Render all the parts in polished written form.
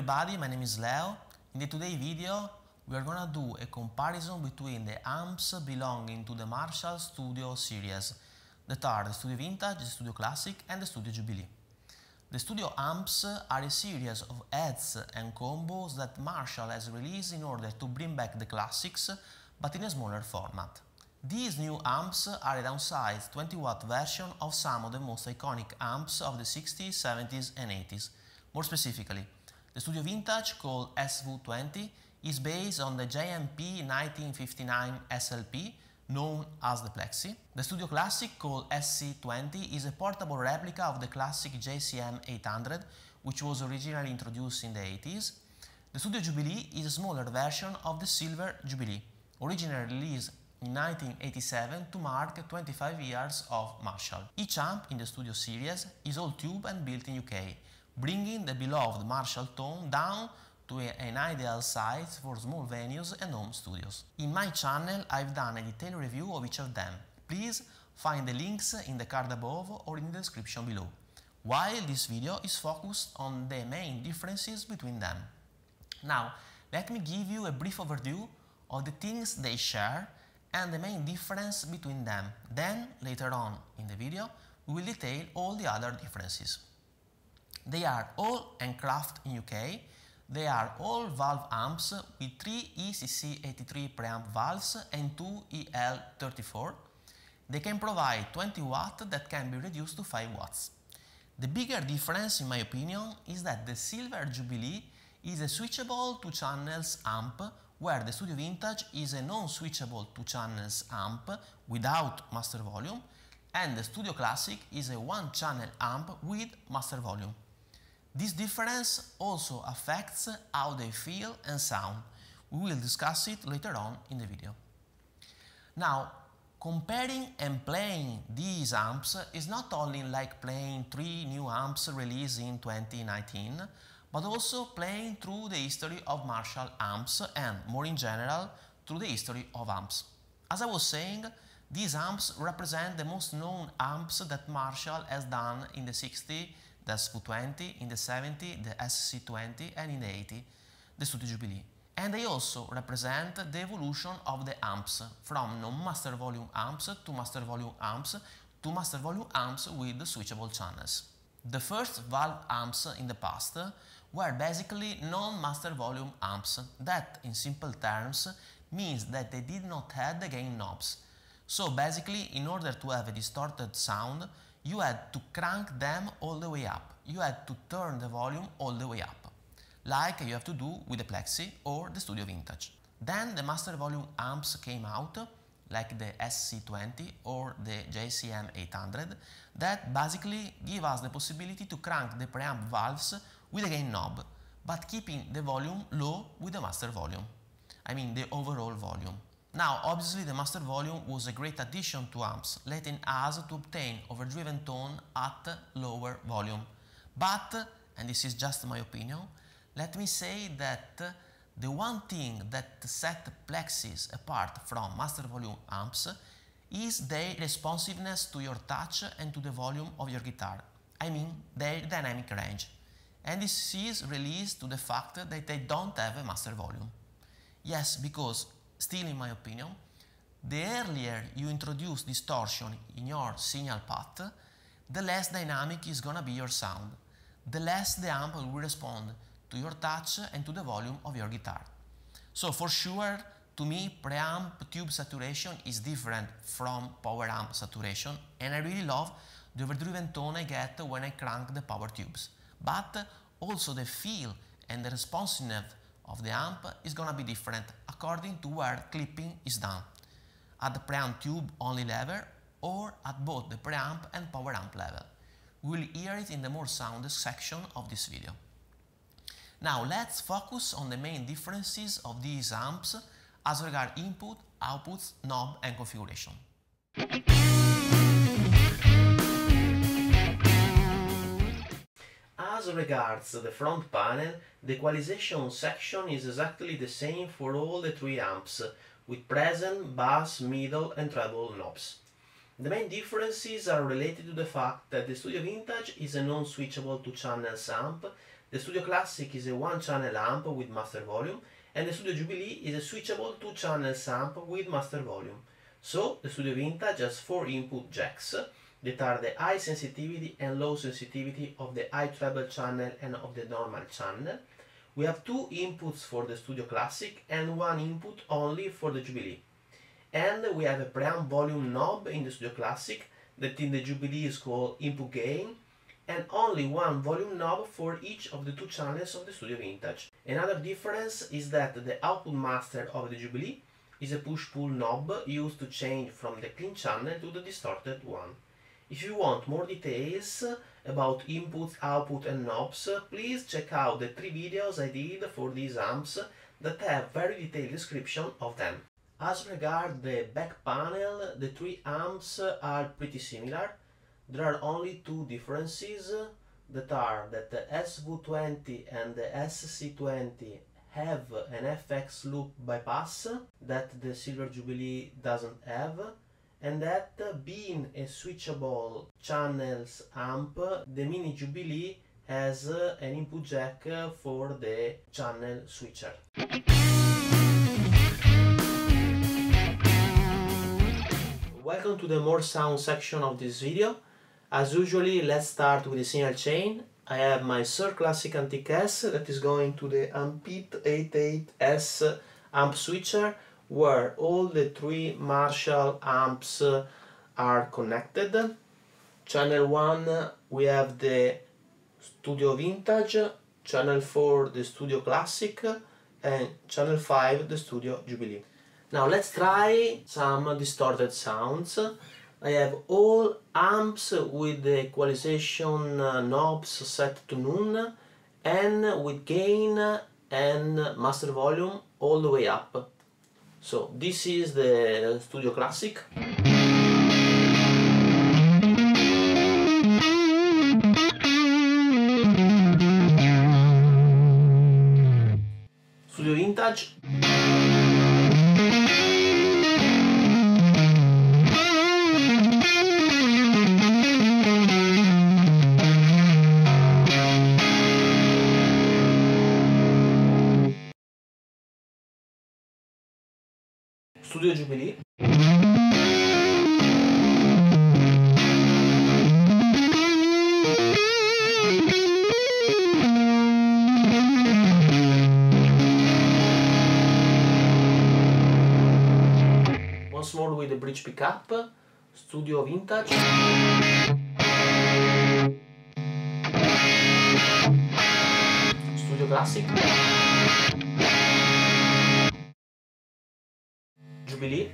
everybody, my name is Leo. In the today's video we are gonna do a comparison between the amps belonging to the Marshall Studio series that are the Studio Vintage, the Studio Classic and the Studio Jubilee. The Studio amps are a series of heads and combos that Marshall has released in order to bring back the classics but in a smaller format. These new amps are a downsized 20-watt version of some of the most iconic amps of the 60s, 70s and 80s. More specifically, the Studio Vintage, called SV20, is based on the JMP 1959 SLP, known as the Plexi. The Studio Classic, called SC20, is a portable replica of the classic JCM 800, which was originally introduced in the 80s. The Studio Jubilee is a smaller version of the Silver Jubilee, originally released in 1987 to mark 25 years of Marshall. Each amp in the Studio series is all tube and built in UK, bringing the beloved Marshall tone down to an ideal size for small venues and home studios. In my channel I've done a detailed review of each of them. Please find the links in the card above or in the description below, while this video is focused on the main differences between them. Now, let me give you a brief overview of the things they share and the main difference between them. Then, later on in the video, we will detail all the other differences. They are all handcrafted in UK. They are all valve amps with 3 ECC83 preamp valves and 2 EL34. They can provide 20 watts that can be reduced to 5 watts. The bigger difference, in my opinion, is that the Silver Jubilee is a switchable 2 channels amp, where the Studio Vintage is a non-switchable 2 channels amp without master volume, and the Studio Classic is a 1 channel amp with master volume. This difference also affects how they feel and sound. We will discuss it later on in the video. Now, comparing and playing these amps is not only like playing 3 new amps released in 2019, but also playing through the history of Marshall amps and, more in general, through the history of amps. As I was saying, these amps represent the most known amps that Marshall has done in the 60s, the SV20, in the 70s, the SC20, and in the 80s, the Studio Jubilee. And they also represent the evolution of the amps, from non-master volume amps to master volume amps to master volume amps with switchable channels. The first valve amps in the past were basically non-master volume amps. That, in simple terms, means that they did not have the gain knobs. So basically, in order to have a distorted sound, you had to crank them all the way up. You had to turn the volume all the way up, like you have to do with the Plexi or the Studio Vintage. Then the master volume amps came out, like the SC20 or the JCM 800, that basically give us the possibility to crank the preamp valves with a gain knob, but keeping the volume low with the master volume. I mean the overall volume. Now, obviously the master volume was a great addition to amps, letting us to obtain overdriven tone at lower volume. But, and this is just my opinion, let me say that the one thing that set Plexis apart from master volume amps is their responsiveness to your touch and to the volume of your guitar. I mean their dynamic range. And this is released to the fact that they don't have a master volume. Yes, because, still in my opinion, the earlier you introduce distortion in your signal path, the less dynamic is gonna be your sound, the less the amp will respond to your touch and to the volume of your guitar. So for sure, to me, preamp tube saturation is different from power amp saturation, and I really love the overdriven tone I get when I crank the power tubes. But also the feel and the responsiveness of the amp is gonna be different according to where clipping is done, at the preamp tube only level or at both the preamp and power amp level. We will hear it in the more sound section of this video. Now let's focus on the main differences of these amps as regard input, outputs, knob and configuration. As regards the front panel, the equalization section is exactly the same for all the 3 amps, with present, bass, middle and treble knobs. The main differences are related to the fact that the Studio Vintage is a non-switchable 2 channels amp The Studio Classic is a one-channel amp with master volume, and the Studio Jubilee is a switchable two-channel amp with master volume. So, the Studio Vintage has 4 input jacks that are the high sensitivity and low sensitivity of the high treble channel and of the normal channel. We have 2 inputs for the Studio Classic and 1 input only for the Jubilee. And we have a preamp volume knob in the Studio Classic that in the Jubilee is called input gain, and only 1 volume knob for each of the 2 channels of the Studio Vintage. Another difference is that the output master of the Jubilee is a push-pull knob used to change from the clean channel to the distorted one. If you want more details about inputs, output and knobs, please check out the 3 videos I did for these amps that have very detailed description of them. As regards the back panel, the 3 amps are pretty similar. There are only 2 differences that are that the SV20 and the SC20 have an FX loop bypass that the Silver Jubilee doesn't have, and that being a switchable channels amp, the Mini Jubilee has an input jack for the channel switcher. Welcome to the more sound section of this video. As usually, let's start with the signal chain. I have my Sir Classic Antique S that is going to the Ampit 88S amp switcher, where all the 3 Marshall amps are connected. Channel 1 we have the Studio Vintage, channel 4 the Studio Classic, and channel 5 the Studio Jubilee. Now let's try some distorted sounds. I have all amps with the equalization knobs set to none and with gain and master volume all the way up. So this is the Studio Classic. Studio Vintage. Studio Jubilee. Once more with the bridge pickup, Studio Vintage. Studio Classic. Jubilee.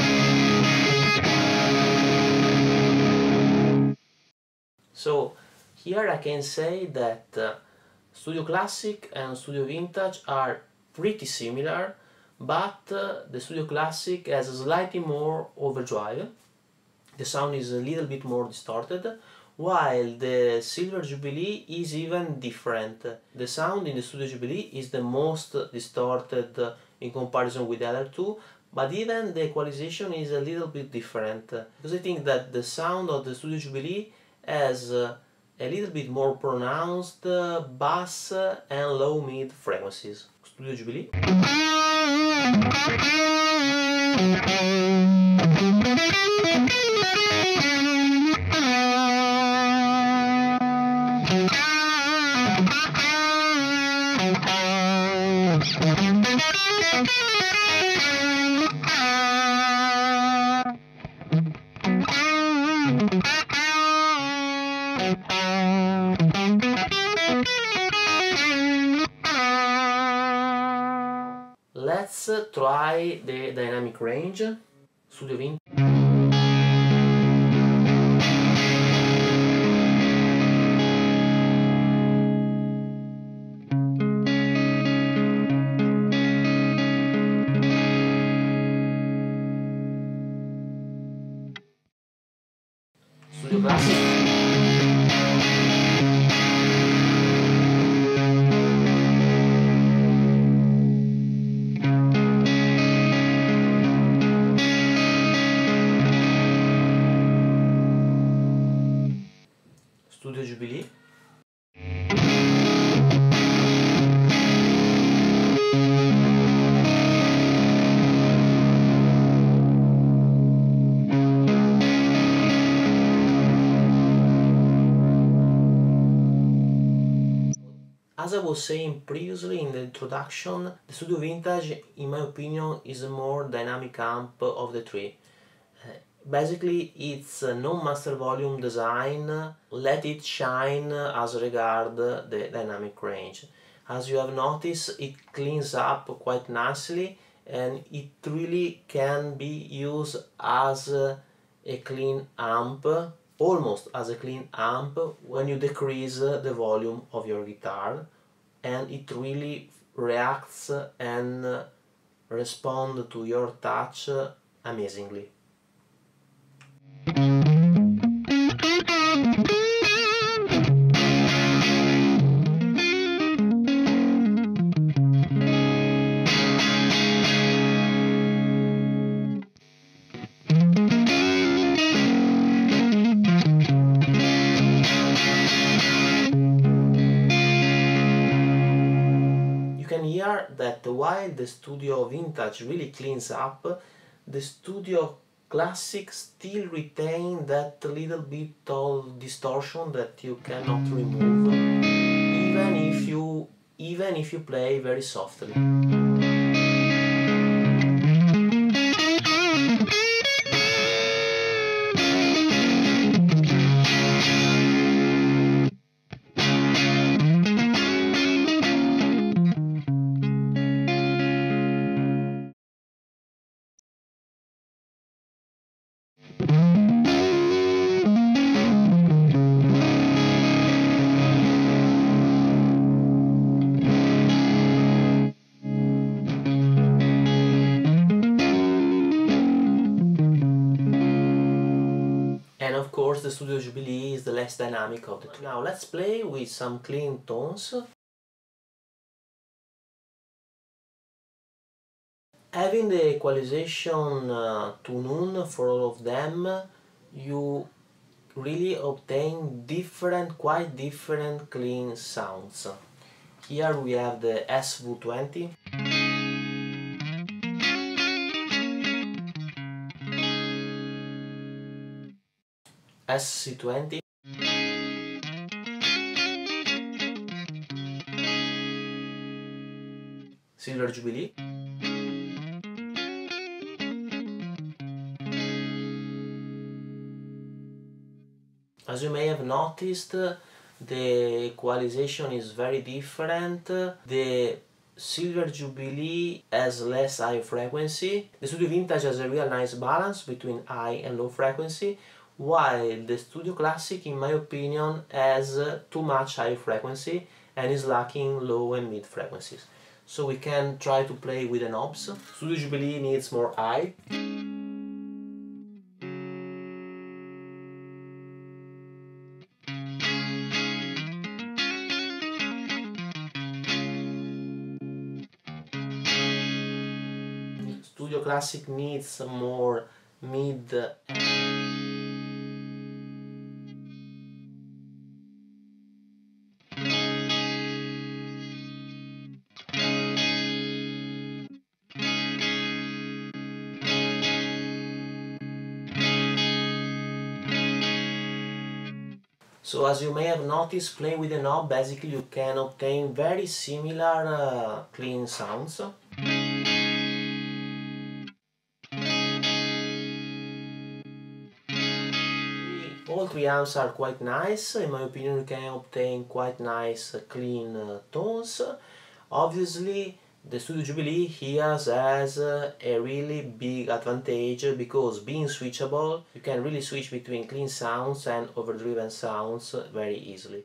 So here I can say that Studio Classic and Studio Vintage are pretty similar, but the Studio Classic has a slightly more overdrive. The sound is a little bit more distorted, while the Silver Jubilee is even different. The sound in the Studio Jubilee is the most distorted in comparison with the other 2, but even the equalization is a little bit different, because I think that the sound of the Studio Jubilee has a little bit more pronounced bass and low mid frequencies. Studio Jubilee. Let's try the dynamic range. Studio Vintage. Studio Classic. As I was saying previously in the introduction, the Studio Vintage, in my opinion, is a more dynamic amp of the three. Basically, it's a non-master volume design, let it shine as regard the dynamic range. As you have noticed, it cleans up quite nicely and it really can be used as a clean amp, almost as a clean amp, when you decrease the volume of your guitar, and it really reacts and responds to your touch amazingly. That while the Studio Vintage really cleans up, the Studio Classic still retain that little bit of distortion that you cannot remove, even if you play very softly. And of course the Studio Jubilee is the less dynamic of the two. Now let's play with some clean tones. Having the equalization to none for all of them, you really obtain quite different clean sounds. Here we have the SV20. SC20, Silver Jubilee, as you may have noticed, the equalization is very different. The Silver Jubilee has less high frequency. The Studio Vintage has a real nice balance between high and low frequency, while the Studio Classic, in my opinion, has too much high frequency and is lacking low and mid frequencies. So we can try to play with the knobs. Studio Jubilee needs more high. Studio Classic needs more mid. So as you may have noticed, playing with the knob, basically you can obtain very similar clean sounds. All three amps are quite nice. In my opinion, you can obtain quite nice clean tones. Obviously, the Studio Jubilee here has a really big advantage because being switchable, you can really switch between clean sounds and overdriven sounds very easily.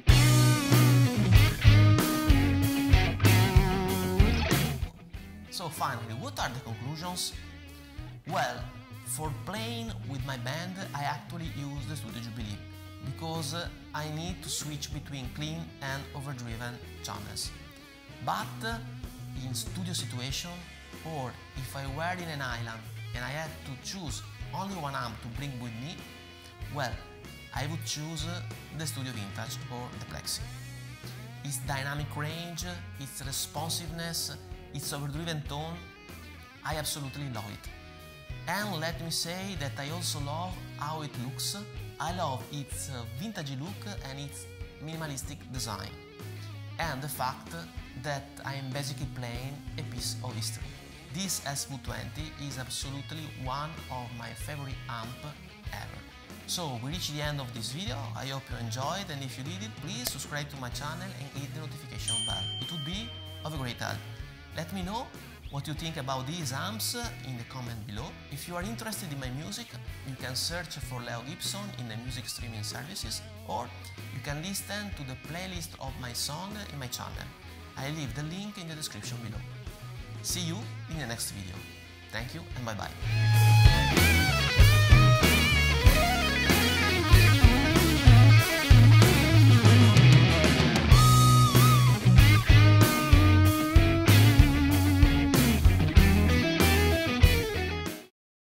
So finally, what are the conclusions? Well, for playing with my band, I actually use the Studio Jubilee because I need to switch between clean and overdriven channels. But in studio situation, or if I were in an island and I had to choose only one amp to bring with me, well, I would choose the Studio Vintage or the Plexi. Its dynamic range, its responsiveness, its overdriven tone, I absolutely love it. And let me say that I also love how it looks. I love its vintage look and its minimalistic design. and the fact that I am basically playing a piece of history. This SV20 is absolutely one of my favorite amp ever. So we reached the end of this video. I hope you enjoyed, and if you did it, please subscribe to my channel and hit the notification bell. It would be of a great help. Let me know what you think about these amps in the comment below. If you are interested in my music, you can search for Leo Gibson in the music streaming services, or you can listen to the playlist of my song in my channel. I leave the link in the description below. See you in the next video. Thank you and bye bye.